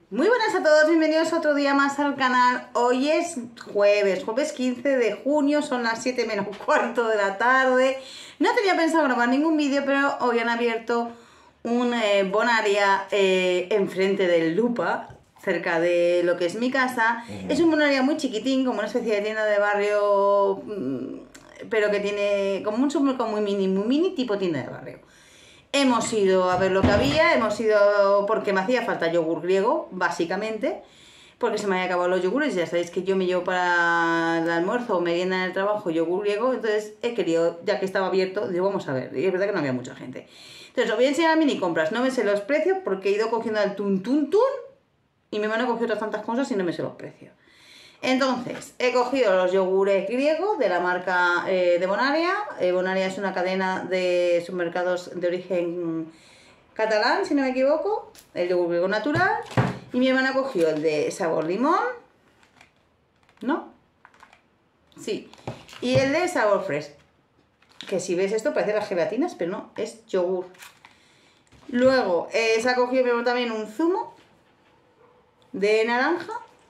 Muy buenas a todos, bienvenidos otro día más al canal. Hoy es jueves 15 de junio, son las 7 menos cuarto de la tarde. No tenía pensado grabar ningún vídeo, pero hoy han abierto un Bonaria enfrente del Lupa, cerca de lo que es mi casa. Es un Bonaria muy chiquitín, como una especie de tienda de barrio, pero que tiene como un supermercado muy mini, tipo tienda de barrio. Hemos ido a ver lo que había, hemos ido porque me hacía falta yogur griego, básicamente, porque se me habían acabado los yogures. Ya sabéis que yo me llevo para el almuerzo o merienda en el trabajo yogur griego, entonces he querido, ya que estaba abierto, digo, vamos a ver, y es verdad que no había mucha gente. Entonces os voy a enseñar a mini compras, no me sé los precios porque he ido cogiendo el tun y mi hermano cogió otras tantas cosas y no me sé los precios. Entonces, he cogido los yogures griegos de la marca de Bonaria. Bonaria es una cadena de supermercados de origen catalán, si no me equivoco. El yogur griego natural. Y mi hermana cogió el de sabor limón. ¿No? Sí. Y el de sabor fresco. Que si ves esto parece las gelatinas, pero no, es yogur. Luego, se ha cogido mi hermano también un zumo de naranja.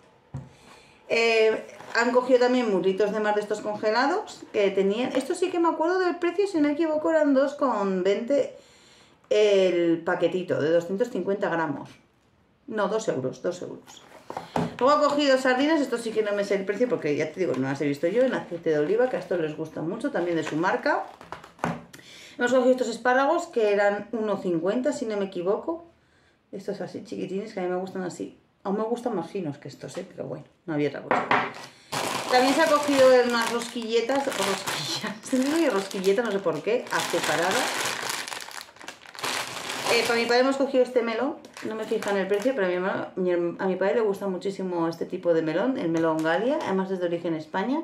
Han cogido también murritos de mar de estos congelados que tenían. Esto sí que me acuerdo del precio, si no me equivoco eran 2,20 el paquetito de 250 gramos. No, 2 euros, 2 euros. Luego he cogido sardinas, esto sí que no me sé el precio porque ya te digo, no las he visto yo, en aceite de oliva, que a estos les gusta mucho, también de su marca. Hemos cogido estos espárragos que eran 1,50 si no me equivoco. Estos así chiquitines que a mí me gustan así. Aún me gustan más finos que estos, pero bueno, no había otra cosa. También se ha cogido unas rosquilletas, rosquilletas, no sé por qué, azucaradas. Para mi padre hemos cogido este melón, no me fija en el precio, pero a mi padre le gusta muchísimo este tipo de melón, el melón Galia, además es de origen España,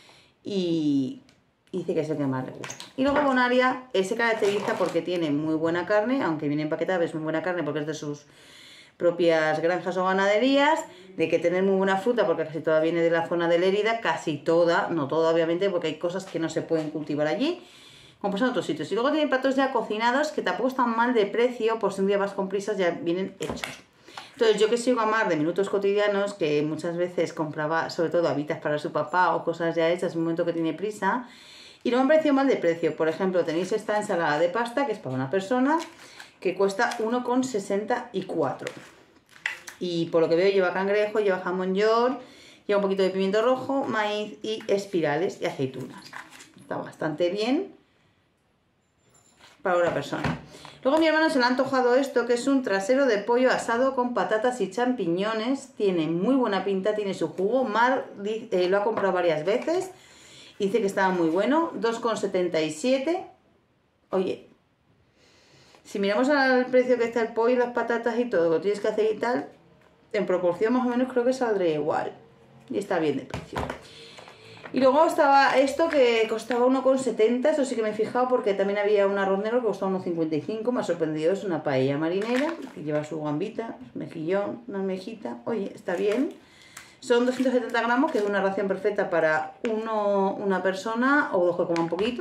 y dice que es el que más le gusta. Y luego Bonaria se caracteriza porque tiene muy buena carne, aunque viene empaquetada, es muy buena carne porque es de sus propias granjas o ganaderías, de que tener muy buena fruta porque casi toda viene de la zona de Lérida, casi toda, no toda obviamente porque hay cosas que no se pueden cultivar allí, como pasa en otros sitios. Y luego tienen platos ya cocinados que tampoco están mal de precio, por si un día vas con prisas ya vienen hechos. Entonces yo que sigo a Mar de Minutos Cotidianos, que muchas veces compraba sobre todo habitas para su papá o cosas ya hechas en un momento que tiene prisa, y no me han parecido mal de precio. Por ejemplo, tenéis esta ensalada de pasta que es para una persona, que cuesta 1,64. Y por lo que veo lleva cangrejo, lleva jamón york, lleva un poquito de pimiento rojo, maíz y espirales y aceitunas. Está bastante bien para una persona. Luego a mi hermano se le ha antojado esto, que es un trasero de pollo asado con patatas y champiñones. Tiene muy buena pinta, tiene su jugo. Mar lo ha comprado varias veces. Dice que estaba muy bueno. 2,77. Oye, si miramos al precio que está el pollo, las patatas y todo, lo tienes que hacer y tal, en proporción más o menos creo que saldría igual. Y está bien de precio. Y luego estaba esto que costaba 1,70, eso sí que me he fijado porque también había un arroz negro que costaba 1,55, me ha sorprendido, es una paella marinera que lleva su gambita, mejillón, una almejita, oye, está bien. Son 270 gramos, que es una ración perfecta para una persona o dos que coman poquito.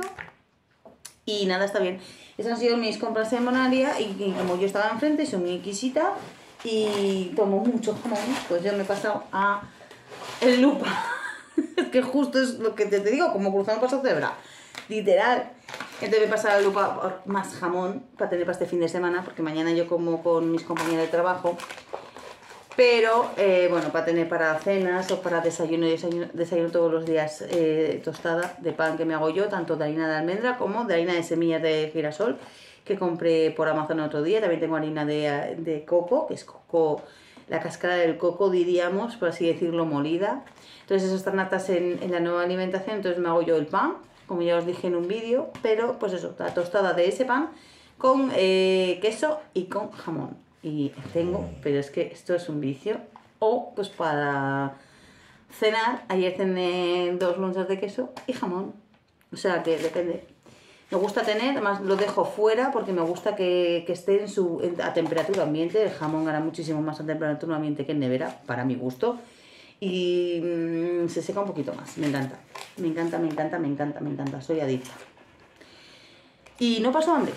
Y nada, está bien. Esas han sido mis compras en Bonaria y como yo estaba enfrente, soy muy exquisita y tomo mucho jamón, pues yo me he pasado a el Lupa. Que justo es lo que te digo, como cruzar un paso cebra, literal. Entonces me he pasado al Lupa por más jamón para tener para este fin de semana, porque mañana yo como con mis compañeros de trabajo. Pero, bueno, para tener para cenas o para desayuno todos los días, tostada de pan que me hago yo, tanto de harina de almendra como de harina de semillas de girasol, que compré por Amazon otro día. También tengo harina de coco, que es coco, la cáscara del coco, diríamos, por así decirlo, molida. Entonces eso están natas en la nueva alimentación, entonces me hago yo el pan, como ya os dije en un vídeo, pero pues eso, la tostada de ese pan con queso y con jamón. Y tengo, pero es que esto es un vicio. O pues para cenar, ayer cené 2 lonchas de queso y jamón. O sea que depende. Me gusta tener, además lo dejo fuera porque me gusta que esté a temperatura ambiente. El jamón gana muchísimo más a temperatura ambiente que en nevera, para mi gusto. Y se seca un poquito más. Me encanta. Me encanta, me encanta, me encanta, me encanta. Soy adicta. Y no paso hambre.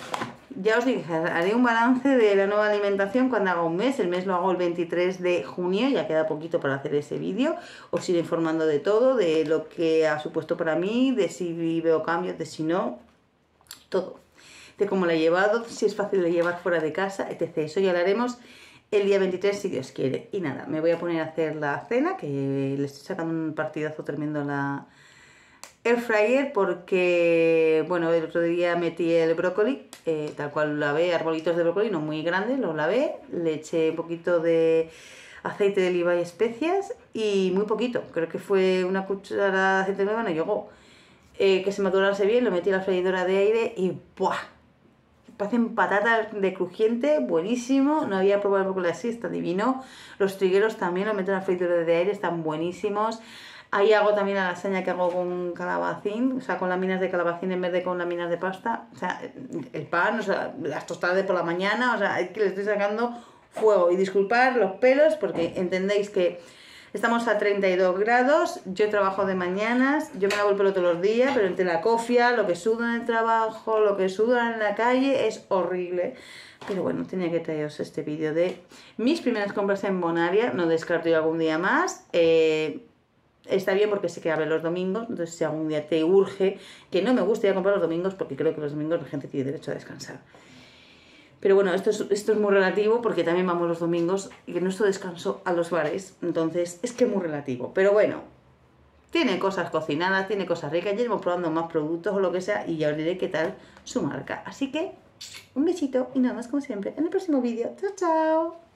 ya os dije, haré un balance de la nueva alimentación cuando haga un mes. El mes lo hago el 23 de junio, ya queda poquito para hacer ese vídeo. Os iré informando de todo, de lo que ha supuesto para mí, de si veo cambios, de si no, todo. De cómo la he llevado, si es fácil de llevar fuera de casa, etc. Eso ya lo haremos el día 23 si Dios quiere. Y nada, me voy a poner a hacer la cena, que le estoy sacando un partidazo tremendo a la air fryer porque, bueno, el otro día metí el brócoli, tal cual lo lavé, arbolitos de brócoli, no muy grandes, los lavé, le eché un poquito de aceite de oliva y especias y muy poquito, creo que fue una cucharada de aceite de oliva, no llegó, que se madurase bien, lo metí a la freidora de aire y ¡buah! Parecen patatas de crujiente, buenísimo, no había probado el brócoli así, está divino. Los trigueros también los meto en la freidora de aire, están buenísimos. Ahí hago también la lasaña que hago con calabacín, o sea, con láminas de calabacín en vez de con láminas de pasta. O sea, el pan, o sea, las tostadas de por la mañana, o sea, es que le estoy sacando fuego. Y disculpad los pelos porque entendéis que estamos a 32 grados, yo trabajo de mañanas, yo me lavo el pelo todos los días, pero entre la cofia, lo que sudo en el trabajo, lo que sudo en la calle, es horrible. Pero bueno, tenía que traeros este vídeo de mis primeras compras en Bonaria, no descarto ir algún día más. Está bien porque sé que abre los domingos, entonces si algún día te urge, que no me gusta ir a comprar los domingos porque creo que los domingos la gente tiene derecho a descansar. Pero bueno, esto es muy relativo porque también vamos los domingos y que nuestro descanso a los bares, entonces es que es muy relativo. Pero bueno, tiene cosas cocinadas, tiene cosas ricas, ya iremos probando más productos o lo que sea y ya os diré qué tal su marca. Así que un besito y nada más como siempre en el próximo vídeo. ¡Chao, chao!